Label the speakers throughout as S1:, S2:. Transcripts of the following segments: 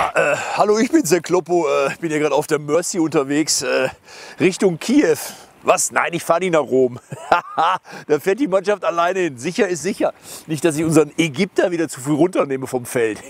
S1: Ja, hallo, ich bin's, der Kloppo. Ich bin hier gerade auf der Mercy unterwegs, Richtung Kiew. Was? Nein, ich fahre nicht nach Rom. Da fährt die Mannschaft alleine hin. Sicher ist sicher. Nicht, dass ich unseren Ägypter wieder zu früh runternehme vom Feld.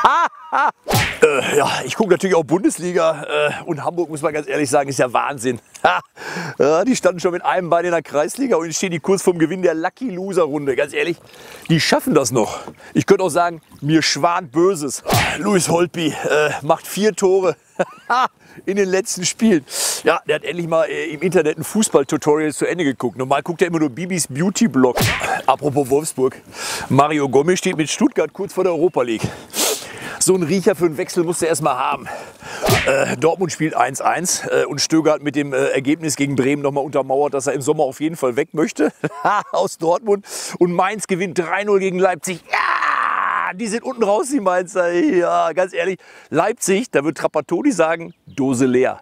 S1: Ja, ich gucke natürlich auch Bundesliga. Und Hamburg, muss man ganz ehrlich sagen, ist ja Wahnsinn. Die standen schon mit einem Bein in der Kreisliga und jetzt stehen die kurz vorm Gewinn der Lucky Loser Runde. Ganz ehrlich, die schaffen das noch. Ich könnte auch sagen, mir schwant Böses. Louis Holtby macht 4 Tore. In den letzten Spielen. Ja, der hat endlich mal im Internet ein Fußball-Tutorial zu Ende geguckt. Normal guckt er immer nur Bibis Beauty-Blog. Apropos Wolfsburg. Mario Gomez steht mit Stuttgart kurz vor der Europa League. So einen Riecher für einen Wechsel musste er erst mal haben. Dortmund spielt 1-1 und Stöger hat mit dem Ergebnis gegen Bremen noch mal untermauert, dass er im Sommer auf jeden Fall weg möchte aus Dortmund. Und Mainz gewinnt 3-0 gegen Leipzig. Ja, die sind unten raus, die Mainzer. Ja, ganz ehrlich, Leipzig, da wird Trapattoni sagen, Dose leer.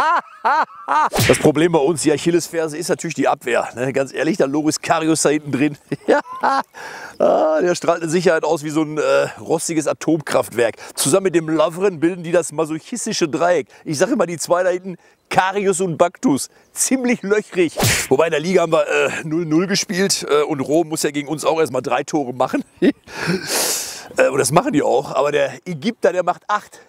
S1: Das Problem bei uns, die Achillesferse, ist natürlich die Abwehr. Ne? Ganz ehrlich, der Loris Karius da hinten drin. Der strahlt eine Sicherheit aus wie so ein rostiges Atomkraftwerk. Zusammen mit dem Lovren bilden die das masochistische Dreieck. Ich sage immer, die zwei da hinten, Karius und Baktus, ziemlich löchrig. Wobei in der Liga haben wir 0-0 gespielt und Rom muss ja gegen uns auch erstmal 3 Tore machen. Und das machen die auch, aber der Ägypter, der macht 8.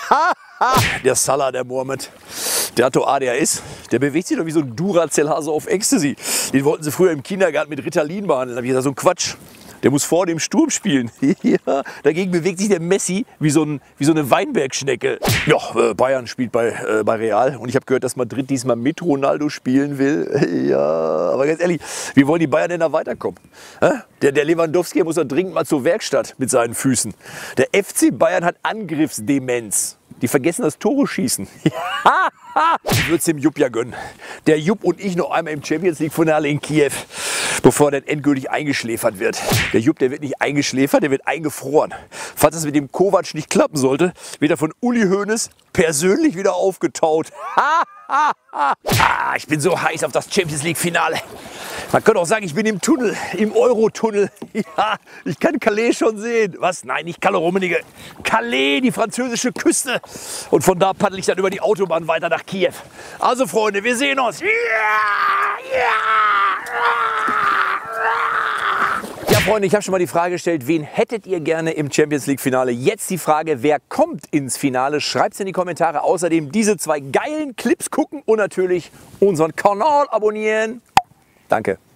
S1: Der Salah, der Mohammed, der hat doch ADHS. Der bewegt sich doch wie so ein Duracell-Hase auf Ecstasy. Den wollten sie früher im Kindergarten mit Ritalin behandeln. Da habe ich gesagt, so ein Quatsch. Der muss vorne im Sturm spielen. Ja, dagegen bewegt sich der Messi wie so eine Weinbergschnecke. Ja, Bayern spielt bei Real. Und ich habe gehört, dass Madrid diesmal mit Ronaldo spielen will. Ja, aber ganz ehrlich, wie wollen die Bayern denn da weiterkommen? Der Lewandowski muss doch dringend mal zur Werkstatt mit seinen Füßen. Der FC Bayern hat Angriffsdemenz. Die vergessen das Tore schießen. Ich würde es dem Jupp ja gönnen. Der Jupp und ich noch einmal im Champions League Finale in Kiew, bevor er dann endgültig eingeschläfert wird. Der Jupp, der wird nicht eingeschläfert, der wird eingefroren. Falls es mit dem Kovac nicht klappen sollte, wird er von Uli Hoeneß persönlich wieder aufgetaut. Ich bin so heiß auf das Champions League Finale. Man könnte auch sagen, ich bin im Tunnel, im Euro-Tunnel. Ja, ich kann Calais schon sehen. Was? Nein, nicht Kalle Rummenigge. Calais, die französische Küste. Und von da paddel ich dann über die Autobahn weiter nach Kiew. Also Freunde, wir sehen uns. Ja, Freunde, ich habe schon mal die Frage gestellt, wen hättet ihr gerne im Champions League Finale? Jetzt die Frage, wer kommt ins Finale? Schreibt es in die Kommentare. Außerdem diese 2 geilen Clips gucken und natürlich unseren Kanal abonnieren. Danke.